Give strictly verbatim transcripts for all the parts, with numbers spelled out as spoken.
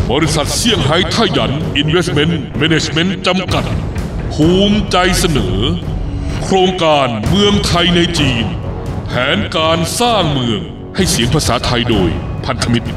บริษัทเซี่ยงไฮ้ไทหยัน Investment Management จำกัดภูมิใจเสนอโครงการเมืองไทยในจีนแผนการสร้างเมืองให้เสียงภาษาไทยโดยพันธมิตร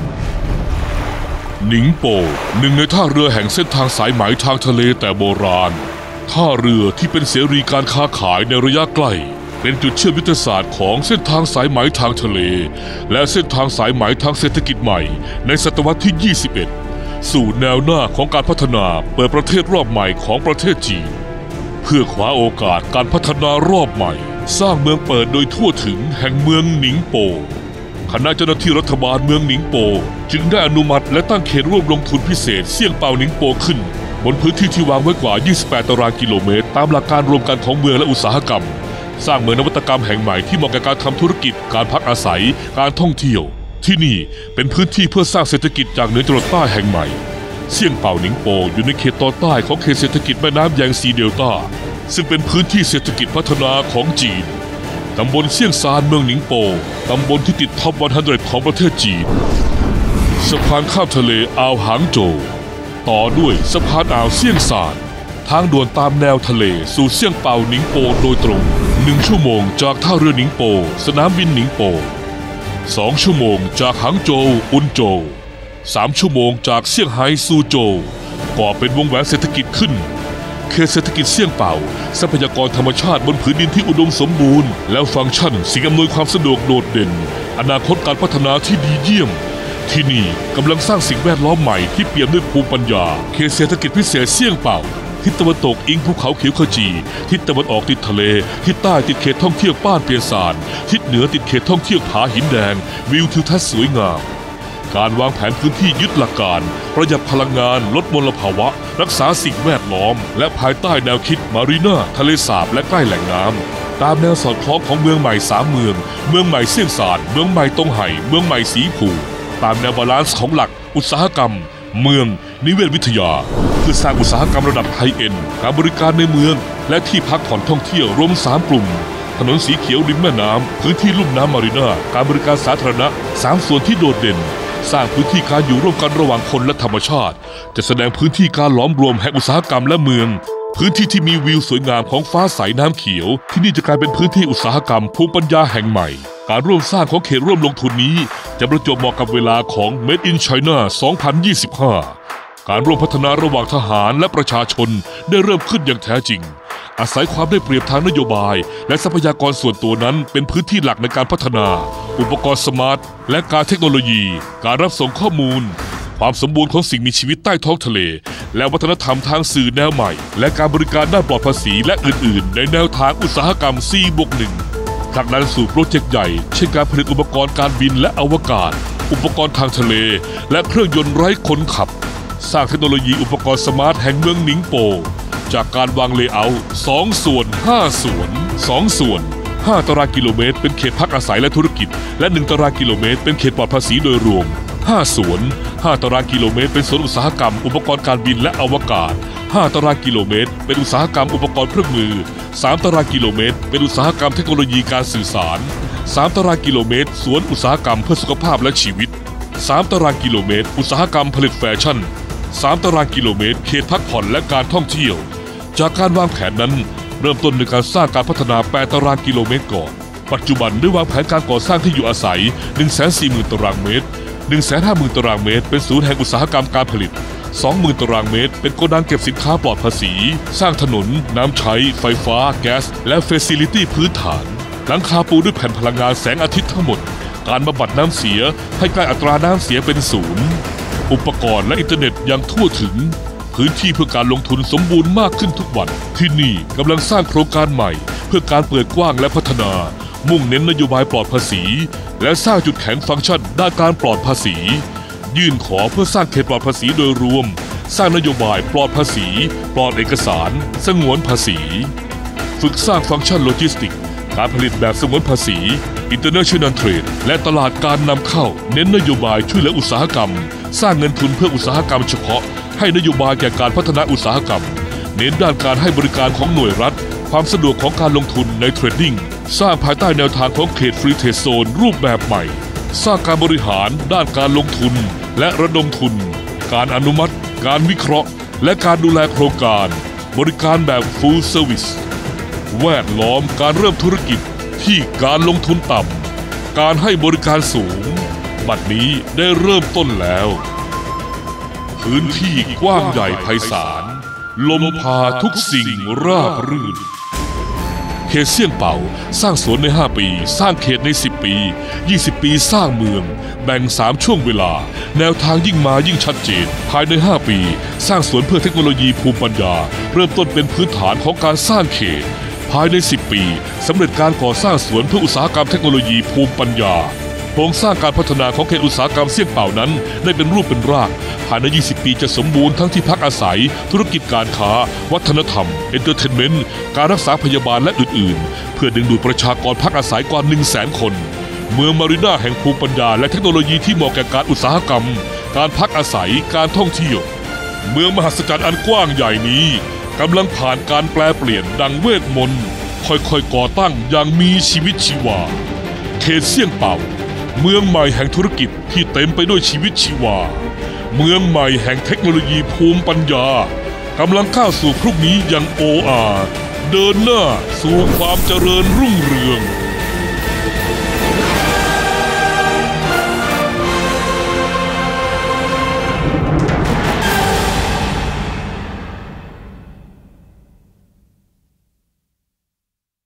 หนิงโปหนึ่งในท่าเรือแห่งเส้นทางสายไหมทางทะเลแต่โบราณท่าเรือที่เป็นเสรีการค้าขายในระยะใกล้เป็นจุดเชื่อมยุทธศาสตร์ของเส้นทางสายไหมทางทะเลและเส้นทางสายไหมทางเศรษฐกิจใหม่ในศตวรรษที่ยี่สิบเอ็ดสู่แนวหน้าของการพัฒนาเปิดประเทศรอบใหม่ของประเทศจีนเพื่อคว้าโอกาสการพัฒนารอบใหม่สร้างเมืองเปิดโดยทั่วถึงแห่งเมืองหนิงโปคณะเจ้าหน้าที่รัฐบาลเมืองหนิงโปจึงได้อนุมัติและตั้งเขตร่วมลงทุนพิเศษเซี่ยงเปาหนิงโปขึ้นบนพื้นที่ที่วางไว้กว่ายี่สิบแปดตารางกิโลเมตรตามหลักการรวมกันของเมืองและอุตสาหกรรมสร้างเมืองนวัตกรรมแห่งใหม่ที่เหมาะกับการทำธุรกิจการพักอาศัยการท่องเที่ยวที่นี่เป็นพื้นที่เพื่อสร้างเศรษฐกิจจากเหนือจรดใต้แห่งใหม่เซี่ยงเปาหนิงโปอยู่ในเขตตอนใต้ของเขตเศรษฐกิจแม่น้ำแยงซีเดลต้าซึ่งเป็นพื้นที่เศรษฐกิจพัฒนาของจีนตำบลเซี่ยงซานเมืองหนิงโปตำบลที่ติดท็อปหนึ่งร้อยของประเทศจีนสะพานข้ามทะเลอ่าวหางโจวต่อด้วยสะพานอ่าวเซี่ยงซานทางด่วนตามแนวทะเลสู่เซี่ยงเปาหนิงโปโดยตรงหนึ่งชั่วโมงจากท่าเรือหนิงโปสนามบินหนิงโปสองชั่วโมงจากหางโจวอุนโจวสามชั่วโมงจากเซี่ยงไฮ้ซูโจวก่อเป็นวงแหวนเศรษฐกิจขึ้นเขตเศรษฐกิจเซี่ยงเปาทรัพยากรธรรมชาติบนผืนดินที่อุดมสมบูรณ์แล้วฟังก์ชันสิ่งอำนวยความสะดวกโดดเด่นอนาคตการพัฒนาที่ดีเยี่ยมที่นี่กำลังสร้างสิ่งแวดล้อมใหม่ที่เปี่ยมด้วยภูมิปัญญาเขตเศรษฐกิจพิเศษเซี่ยงเปาทิศตะวันตกอิงภูเขาเขียวขจีทิศตะวันออกติดทะเลทิศใต้ติดเขตท่องเที่ยวป้านเปียซานทิศเหนือติดเขตท่องเที่ยวผาหินแดงวิวทิวทัศน์สวยงามการวางแผนพื้นที่ยึดหลักการประหยัดพลังงานลดมลภาวะรักษาสิ่งแวดล้อมและภายใต้แนวคิดมารีนาทะเลสาบและใกล้แหล่งน้ำตามแนวสอดคล้องของเมืองใหม่สามเมืองเมืองใหม่เซี่ยงซานเมืองใหม่ตงไห่เมืองใหม่สีผูตามแนวบาลานซ์ของหลักอุตสาหกรรมเมืองนิเวศวิทยาเพื่อสร้างอุตสาหกรรมระดับไฮเอ็นด์การบริการในเมืองและที่พักผ่อนท่องเที่ยวรวมสามกลุ่มถนนสีเขียวริมแม่น้ำพื้นที่ลุ่มน้ำมารีนาการบริการสาธารณะสามส่วนที่โดดเด่นสร้างพื้นที่การอยู่ร่วมกันระหว่างคนและธรรมชาติจะแสดงพื้นที่การหลอมรวมแห่งอุตสาหกรรมและเมืองพื้นที่ที่มีวิวสวยงามของฟ้าใสน้ำเขียวที่นี่จะกลายเป็นพื้นที่อุตสาหกรรมภูมิปัญญาแห่งใหม่การร่วมสร้างของเขตร่วมลงทุนนี้จะประจวบเหมาะกับเวลาของ Made in China สองพันยี่สิบห้าการร่วมพัฒนาระหว่างทหารและประชาชนได้เริ่มขึ้นอย่างแท้จริงอาศัยความได้เปรียบทางนโยบายและทรัพยากรส่วนตัวนั้นเป็นพื้นที่หลักในการพัฒนาอุปกรณ์สมาร์ทและการเทคโนโลยีการรับส่งข้อมูลความสมบูรณ์ของสิ่งมีชีวิตใต้ท้องทะเลและวัฒนธรรมทางสื่อแนวใหม่และการบริการด้านปลอดภาษีและอื่นๆในแนวทางอุตสาหกรรม โฟร์ บวก หนึ่ง ผลักดันสู่โปรเจกต์ใหญ่เช่นการผลิตอุปกรณ์การบินและอวกาศอุปกรณ์ทางทะเลและเครื่องยนต์ไร้คนขับสร้างเทคโนโลยีอุปกรณ์สมาร์ทแห่งเมืองหนิงโปจากการวางเลเยอร์สองส่วนห้าส่วนสองส่วนห้าตารางกิโลเมตรเป็นเขตพักอาศัยและธุรกิจและหนึ่งตารางกิโลเมตรเป็นเขตปลอดภาษีโดยรวมห้าสวนห้าตารางกิโลเมตรเป็นสวนอุตสาหกรรมอุปกรณ์การบินและอวกาศห้าตารางกิโลเมตรเป็นอุตสาหกรรมอุปกรณ์เครื่องมือสามตารางกิโลเมตรเป็นอุตสาหกรรมเทคโนโลยีการสื่อสารสามตารางกิโลเมตรสวนอุตสาหกรรมเพื่อสุขภาพและชีวิตสามตารางกิโลเมตรอุตสาหกรรมผลิตแฟชั่นสามตารางกิโลเมตรเขตพักผ่อนและการท่องเที่ยวจากการวางแผนนั้นเริ่มต้นในการสร้างการพัฒนาแปดตารางกิโลเมตรก่อนปัจจุบันได้วางแผนการก่อสร้างที่อยู่อาศัย หนึ่งแสนสี่หมื่น ตารางเมตร หนึ่งแสนห้าหมื่น ตารางเมตรเป็นศูนย์แห่งอุตสาหกรรมการผลิต สองหมื่น ตารางเมตรเป็นโกดังเก็บสินค้าปลอดภาษีสร้างถนนน้ำใช้ไฟฟ้าแก๊สและเฟซิลิตี้พื้นฐานหลังคาปูด้วยแผ่นพลังงานแสงอาทิตย์ทั้งหมดการบำบัดน้ำเสียให้ใกล้อัตราน้ำเสียเป็นศูนย์อุปกรณ์และอินเทอร์เน็ตยังทั่วถึงพื้นที่เพื่อการลงทุนสมบูรณ์มากขึ้นทุกวันที่นี่กำลังสร้างโครงการใหม่เพื่อการเปิดกว้างและพัฒนามุ่งเน้นนโยบายปลอดภาษีและสร้างจุดแข็งฟังก์ชันด้านการปลอดภาษียื่นขอเพื่อสร้างเขตปลอดภาษีโดยรวมสร้างนโยบายปลอดภาษีปลอดเอกสารสงวนภาษีฝึกสร้างฟังก์ชันโลจิสติกการผลิตแบบสงวนภาษี International Trade และตลาดการนำเข้าเน้นนโยบายช่วยเหลืออุตสาหกรรมสร้างเงินทุนเพื่ออุตสาหกรรมเฉพาะให้นโยบายแก่การพัฒนาอุตสาหกรรมเน้นด้านการให้บริการของหน่วยรัฐความสะดวกของการลงทุนในเทรดดิ้งสร้างภายใต้แนวทางของเขตฟรีเทรดโซนรูปแบบใหม่สร้างการบริหารด้านการลงทุนและระดมทุนการอนุมัติ การวิเคราะห์ และการดูแลโครงการบริการแบบ Full Service แวดล้อมการเริ่มธุรกิจที่การลงทุนต่ำการให้บริการสูงบัดนี้ได้เริ่มต้นแล้วพื้นที่กว้างใหญ่ไพศาลลมพาทุกสิ่งราบรื่นเขตเซี่ยงเป่าสร้างสวนในห้าปีสร้างเขตในสิบปียี่สิบปีสร้างเมืองแบ่งสามช่วงเวลาแนวทางยิ่งมายิ่งชัดเจนภายในห้าปีสร้างสวนเพื่อเทคโนโลยีภูมิปัญญาเริ่มต้นเป็นพื้นฐานของการสร้างเขตภายในสิบปีสำเร็จการก่อสร้างสวนเพื่ออุตสาหกรรมเทคโนโลยีภูมิปัญญาโครงสร้างการพัฒนาของเขตอุตสาหกรรมเซี่ยงเป่านั้นได้เป็นรูปเป็นร่างภายในยี่สิบปีจะสมบูรณ์ทั้งที่พักอาศัยธุรกิจการค้าวัฒนธรรมเอนเตอร์เทนเมนต์การรักษาพยาบาลและอื่นๆเพื่อดึงดูดประชากรพักอาศัยกว่า หนึ่งแสน คนเมืองมารีนาแห่งภูมิปัญญาและเทคโนโลยีที่เหมาะแก่การอุตสาหกรรมการพักอาศัยการท่องเที่ยวเมืองมหัศจรรย์อันกว้างใหญ่นี้กำลังผ่านการแปลเปลี่ยนดังเวทมนต์ค่อยๆก่อตั้งอย่างมีชีวิตชีวาเขตเซี่ยงเป่าเมืองใหม่แห่งธุรกิจที่เต็มไปด้วยชีวิตชีวาเมืองใหม่แห่งเทคโนโลยีภูมิปัญญากำลังก้าวสู่พรุ่งนี้อย่างโออาเดินหน้าสู่ความเจริญรุ่งเรือง